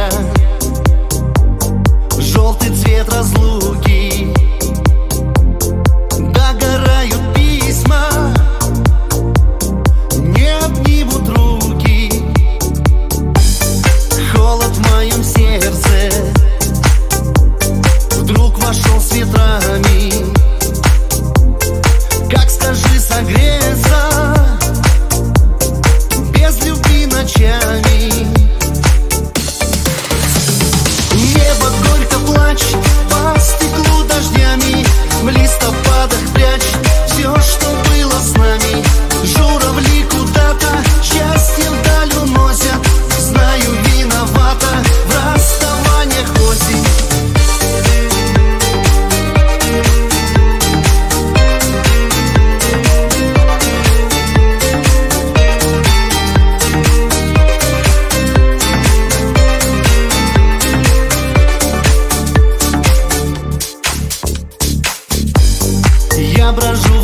желтый цвет разлуки. Догорают письма, не обнимут руки. Холод в моем сердце вдруг вошел с ветрами. Как, скажи, согреться без любви ночами? Небо горько плачь, по стеклу дождями. В листопадах прячь все, что было с нами. Журавли куда-то счастье вдаль уносят. Знаю, виновата в расставаниях осень. Я брожу